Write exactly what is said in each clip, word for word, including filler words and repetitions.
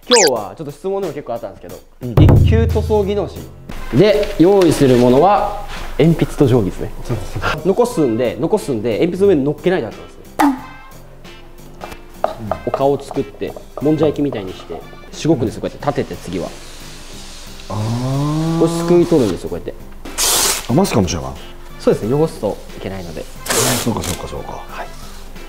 今日はちょっと質問でも結構あったんですけど、うん、一級塗装技能士で用意するものは鉛筆と定規ですね。残すんで残すんで鉛筆の上に乗っけないであったんですね、うん、お顔を作ってもんじゃ焼きみたいにしてしごくんですよ。こうやって立てて次はあこれすくい取るんですよ。こうやってあマスクかもしれない。 そうですね、汚すといけないので。 そうかそうかそうか。はい。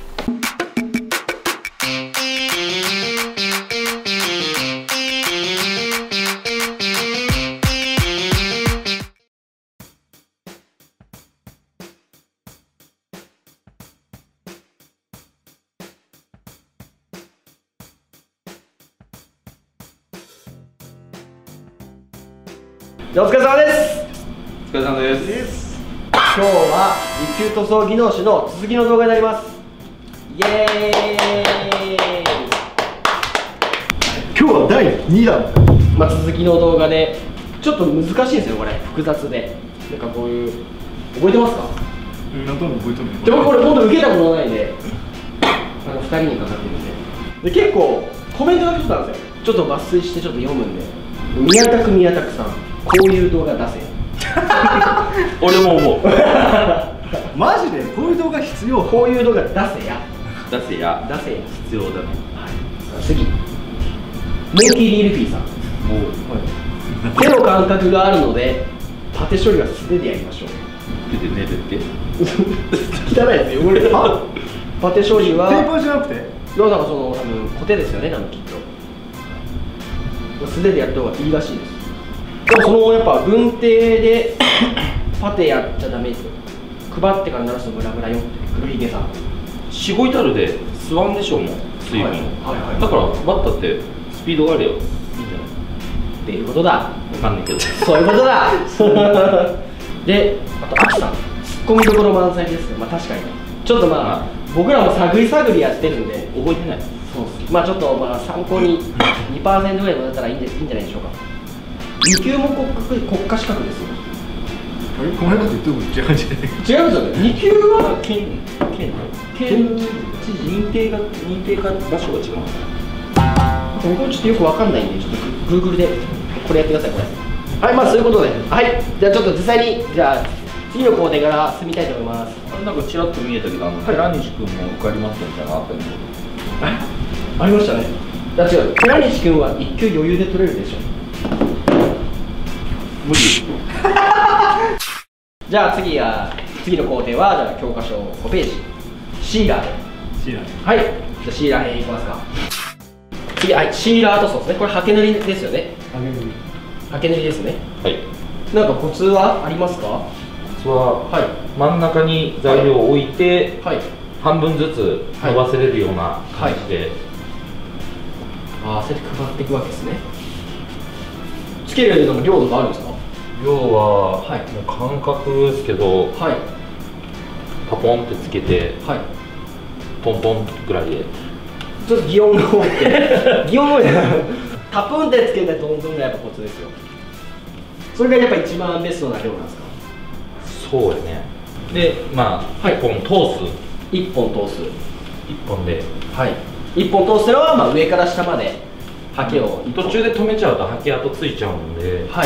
お疲れ様です。 お疲れ様です。 今日は一級塗装技能士の続きの動画になります。イエーイ。 今日はだいにだん、 まあ、続きの動画でちょっと難しいんですよこれ。複雑でなんかこういう覚えてますか？ うん、なんとなく覚えてるね。 でもこれ本当受けたことないんであのふたりにかかってるんで。で結構コメントが来てたんですよ。ちょっと抜粋してちょっと読むんで。宮田区宮田区さん、こういう動画出せ俺も思うマジでこういう動画必要。 こういう動画出せや出せや出せや必要だね。 はい、次モンキー・リールフィーさん、はい、手の感覚があるのでパテ処理は素手でやりましょう。 手で練るって汚いですよ、汚れてる。パテ処理はペーパーじゃなくてなんかその多分コテですよね、多分きっと素手でやった方がいいらしいです。でもそのやっぱ軍手でパテやっちゃダメですよ。配ってから鳴らすとムラムラよって黒ひげさん。 しごいたるで吸わんでしょうもん水分、はいはいはい、だからバッタってスピードがあるよいいんじゃないっていうことだ。 わかんないけどそういうことだで、あとアキさん、ツッコミどころ満載ですね。まあ確かにちょっとまあ、まあ、僕らも探り探りやってるんで覚えてない。 そうっす。まあちょっとまあ参考に にパーセント ぐらいだったらいいんじゃ、いいんじゃないでしょうか。に級も国国家資格ですよ。 あれこの間と言っても違うんじゃない？ 違いますよね。に級は県県県知事認定が認定が場所が違う。 僕もちょっとよくわかんないんで、ちょっとグーグルでこれやってください。これはい、まあそういうことで、はい、じゃあちょっと実際にじゃあ次の工程から進みたいと思います。 あれなんかちらっと見えたけど、あの寺西君も受かりますみたいなのあったんで。 ありましたね。だって違う、寺西君はいっ級余裕で取れるでしょ。 無理じゃあ次は次の工程はじゃあ教科書ごページシーラーで。 シーラー。 はい、じゃあシーラー編いきますか。次、はい、シーラー塗装ですね。これハケ塗りですよね。 ハケ塗り。 ハケ塗りですね。 はい。 なんかコツはありますか？ コツは、はい、真ん中に材料を置いて、はい、半分ずつ伸ばせれるような感じで、はいはい、 ああ、そうやって配っていくわけですね。つけるのも量とかあるんですか？ 量は、はい、もう感覚ですけど、はい、パポンってつけて、はい、ポンポンぐらいで。 ちょっと擬音が多くて擬音多いなタプンってつけてトントンがやっぱコツですよ。それがやっぱ一番ベストな量なんですか？ そうやね。で、まあ、はい、いっぽん通す。 いっぽん通す。いっぽんで。 はい。いっぽん通すのは、まあ、上から下までハケを。 途中で止めちゃうとハケ跡ついちゃうんで。はい。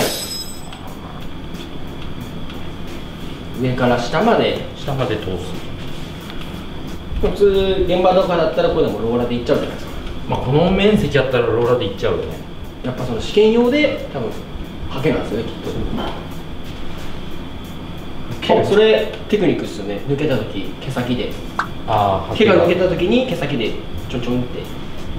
上から下まで。 下まで通す。 普通、現場とかだったら、これでもローラーでいっちゃうじゃないですか。 まあ、この面積やったらローラーでいっちゃうよね。 やっぱその試験用で、多分ハケなんですよね、きっと。それテクニックですよね。抜けた時毛先で、ああ毛が抜けた時に毛先でちょんちょんって。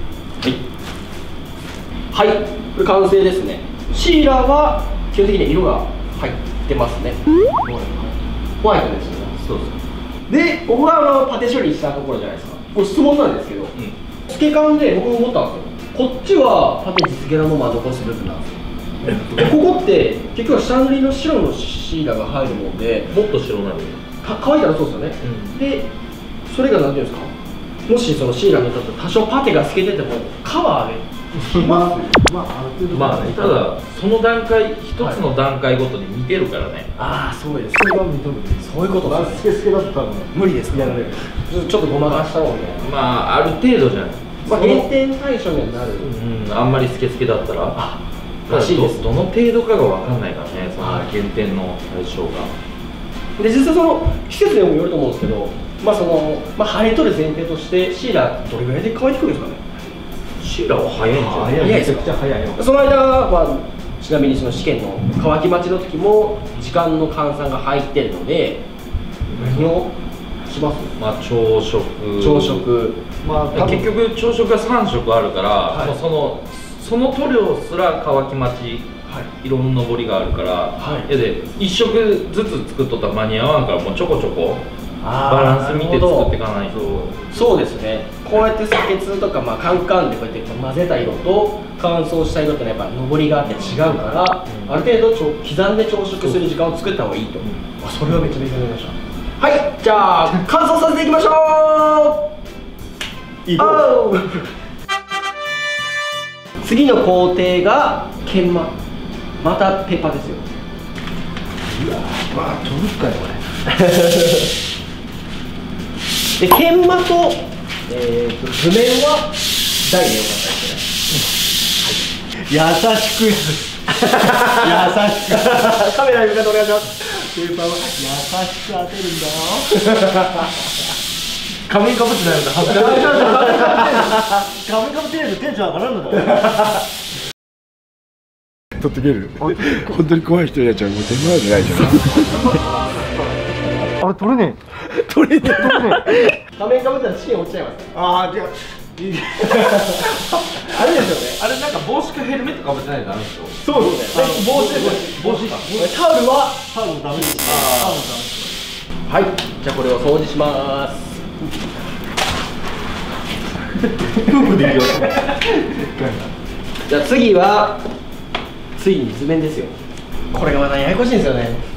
はいはい、これ完成ですね。シーラーは基本的に色が入ってますね。ホワイトですよね。そうです。でここがあのパテ処理したところじゃないですか。これ質問なんですけど、透け感で僕も思ったんですよ。こっちはパテ実現のまま残す部分なんですよ。ここって結局は下塗りの白のシーラが入るもんで、 もっと白になるよ。 か乾いたらそうですよね、うん、でそれが何ていうんですか、もしそのシーラ塗ったと多少パテが透けててもカバーでまあまあある程度、 まあね、ただその段階一つの段階ごとに似てるからね、はい、 ああそうです。 それが認めてそういうことですね。 スケスケだと多分無理ですね。やられる。ちょっとごまかしたもんね。 まあある程度じゃない。 まあ、減点対象にはなる、 うん、あんまりスケスケだったらあらしいです。 どの程度かが分かんないからね、その減点の対象が。 で実際その季節にもよると思うんですけど、まあそのまあ晴れとる前提としてシーラどれぐらいで乾いてくるんですかね。 シーラは早いんじゃない？ 早いですよ。 めちゃくちゃ早いよ。 その間はちなみにその試験の乾き待ちの時も時間の換算が入ってるので何をします？ まあ朝食朝食、 まあ結局朝食がさん食あるから、 はい、 もうそのその塗料すら乾き待ち、はい、色の上りがあるから、はい、でいっ食ずつ作っとったら間に合わんから、もうちょこちょこバランス見て作っていかないと。 そうですね。こうやって砂血とか、まあ、カンカンでこうやって混ぜた色と乾燥した色ってやっぱ上りがあって違うから、うん、ある程度ちょ刻んで朝食する時間を作った方がいいと、うん、あそれはめちゃめちゃ思いました。はい、じゃあ乾燥させていきましょう。いい次の工程が研磨、またペーパーですよ。 うわー、わー、取るかよこでれ。 研磨と、えー、と図面は大でよかったですね。 優しく優しくカメラに向かってお願いします。 ペーパーは優しく当てるんだよ。 仮面かぶってないので恥ずかしい。 仮面かぶってないとテンション上がらんのだ。取ってくれる。本当に怖い人になっちゃう。もう手前じゃないじゃん。あれ取れねえ。取れねえ。取れねえ。 仮面かぶったら試験落ちちゃいます。ああ、じゃあ。あれですよね。あれなんか帽子かヘルメットかぶってないとダメですよ。そうですね。帽子です。帽子か。タオルはタオルダメです。タオルダメです。はい。じゃあこれを掃除します。じゃあ次はついに図面ですよ。これがまたややこしいんですよね。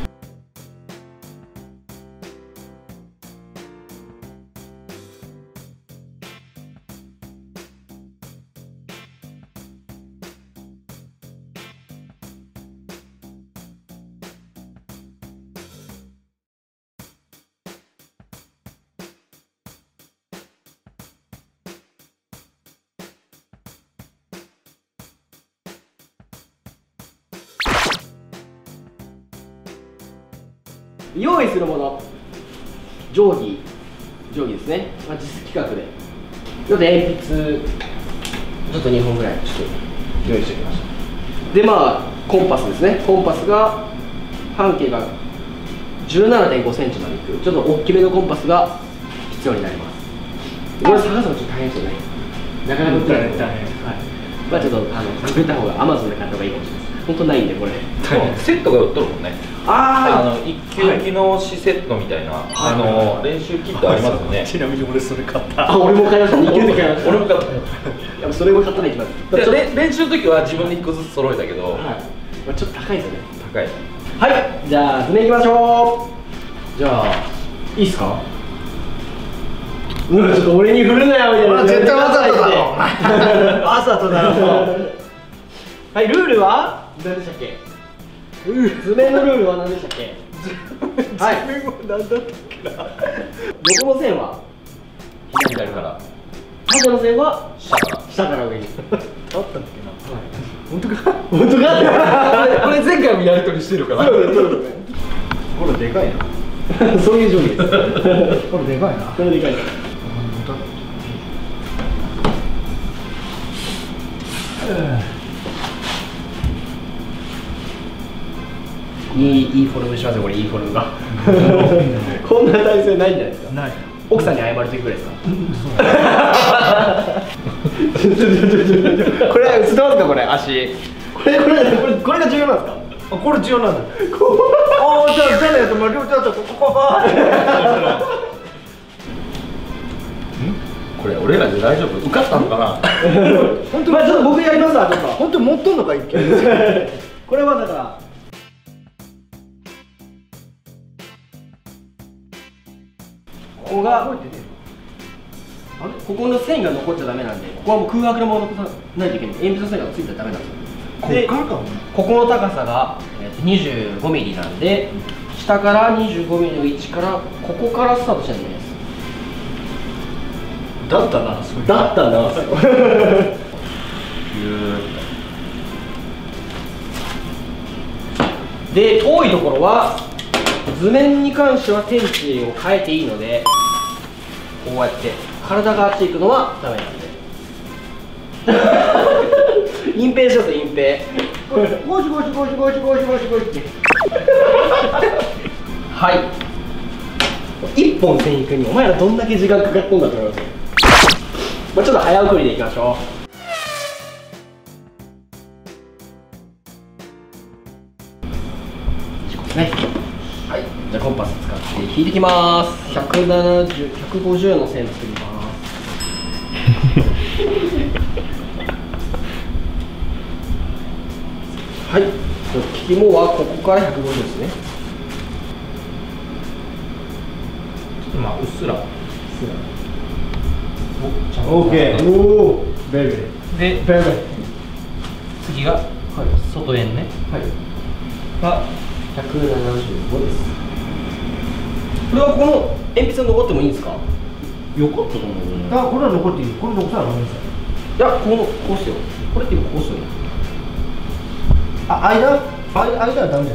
用意するもの、定規、定規ですね、まあ、実企画でちょっと鉛筆ちょっとにほんぐらいちょっと用意しておきました。でまあコンパスですね。コンパスが半径が じゅうななてんごセンチまでいくちょっと大きめのコンパスが必要になります。これ探すのちょっと大変ですよね。なかなか売ってないので、はい、まあちょっとあの作った方が アマゾン で買った方がいいかもしれないです。本当ないんでこれセットが売っとるもんね。 ああの一級機能紙セットみたいな、はい、あの練習キットありますよね。 ちなみに俺それ買った。 あ、俺も買いました。に級で買いました。 俺も買った。 いやそれも買ったらいきます。 練習の時は自分でいっこずつ揃えたけど、はい、 まあちょっと高いですよね。 高い。 はい、じゃあ図面いきましょう。じゃあいいっすか。うん、ちょっと俺に振るなよみたいな。 絶対わざとだろ。わざとだろ。 はい、ルールは何でしたっけ？図面のルールは何でしたっけ？はい。図面は何だったっけな。横の線は左から縦の線は下から下から上に。 あったっけな。本当か？ 本当か？ これ前回もやり取りしてるから。 これでかいな。 そういう定規です。 これでかいな。 これでかいな。いい、いいフォルムしますよ、これ、いいフォルムが。こんな体勢ないんじゃないですか。ない。奥さんに謝る時ぐらいですか。これ、映ってますか、これ、足。これ、これ、これ、これが重要なんですか。 あ、これ重要なんだ。ああ、じゃあ、じゃあね、まあ、両手だったら、ここは。 これ、俺らで大丈夫。受かったのかな。 本当、まあ、ちょっと僕やりますわ、ちょっと。 本当に持っとんのか、一見。 これはだから。ここがここの線が残っちゃダメなんで、ここはもう空白のまま残さないといけない。鉛筆の線がついたらダメなんですよ。で、ここの高さがにじゅうごミリなんで、下からにじゅうごミリの位置からここからスタートしないといけないです。 だったなだったなで、遠いところは図面に関しては天地を変えていいので、こうやって体があっち行くのはダメなんで隠蔽しようと隠蔽ゴシゴシゴシゴシゴシゴシゴシってはい一本線行くにお前らどんだけ時間かかっとんだと思いますよ。まあ、ちょっと早送りでいきましょうね。はい、じゃあコンパス使って引いてきます。ひゃくななじゅう、ひゃくごじゅうの線作りますはい、利きもはここからひゃくごじゅうですね。 まあうっすらオーケー。おおベルベでベルベ次が外円ねはいがひゃくななじゅうごです。これはこの鉛筆が残ってもいいんですか？ よかったと思うね。 あ、これは残っていい。これ残したらダメですよ。 いや、このこうしてよ。これって今こうしてよ。 あ、間間間はダメじゃない。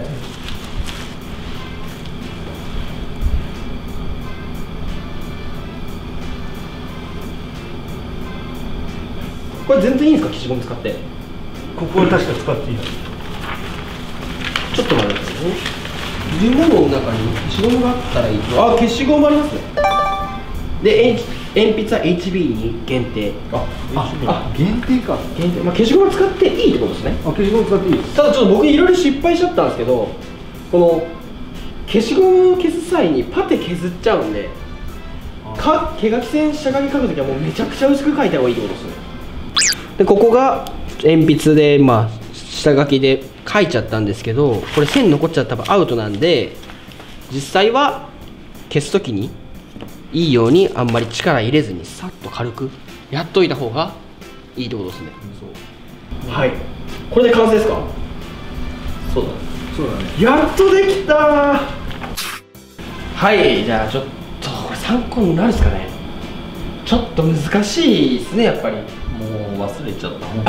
これ全然いいんですか？消しゴム使って。 ここは確か使っていい。 ちょっと待ってくださいね。入れ物の中に消しゴムがあったらいいと。あ、消しゴムありますね。で、鉛筆は エイチビー に限定。あ、 あ、限定か。 限定。まあ、消しゴム使っていいってことですね。 あ、消しゴム使っていい。 ただちょっと僕いろいろ失敗しちゃったんですけど、この消しゴムを消す際にパテ削っちゃうんで、か手書き線下書き書くときはもうめちゃくちゃ薄く書いた方がいいってことですね。で、ここが鉛筆でまあ下書きで書いちゃったんですけど、これ線残っちゃったらアウトなんで、実際は消すときにいいようにあんまり力入れずにさっと軽くやっといた方がいいってことですね。はい、これで完成ですか？ そうだそうだね。 やっとできたー。はい、じゃあちょっとこれ参考になるんですかね。ちょっと難しいですね、やっぱり。 もう忘れちゃった本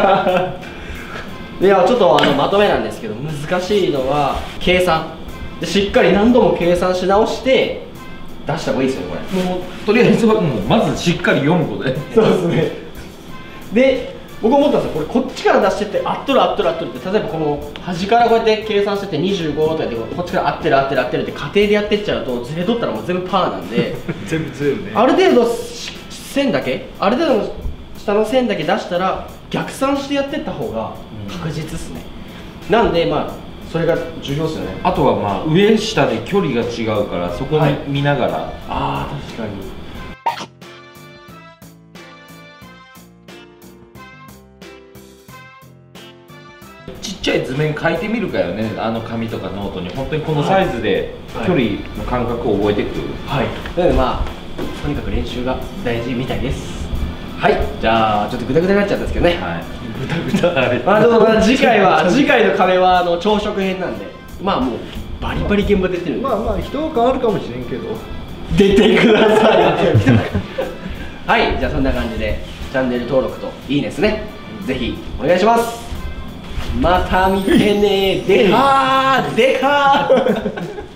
いや、ちょっとあのまとめなんですけど、難しいのは計算で、しっかり何度も計算し直して出した方がいいですよね、これ。 当もうとりあえずはもうまずしっかりよんこでそうですね。で、僕思ったんですよ。これこっちから出してって合っとる合っとる合っとるって、例えばこの端からこうやって計算しててにじゅうごとかでこっちから合ってる合ってる合ってるって家庭でやってっちゃうと、ずれとったらもう全部パーなんで全部ずれるね。 ある程度線だけ、ある程度の下の線だけ出したら逆算してやってった方が確実ですね。うん、なんでまあそれが重要ですよね。 あとはまあ上下で距離が違うから、そこに見ながら、はい、 ああ確かに。 ちっちゃい図面書いてみるかよね、あの紙とかノートに。本当にこのサイズで距離の感覚を覚えてくる。 はい、なのでまあとにかく練習が大事みたいです。はい、じゃあちょっとグダグダになっちゃったんですけどね。 はい、 グダグダ。まあでもまあ次回は次回の壁はあの朝食編なんで、まあもうバリバリ現場出てるんで。 まあまあ人は変わるかもしれんけど出てください。はい、じゃあそんな感じでチャンネル登録といいねですね、ぜひお願いします。また見てね。でかーでかー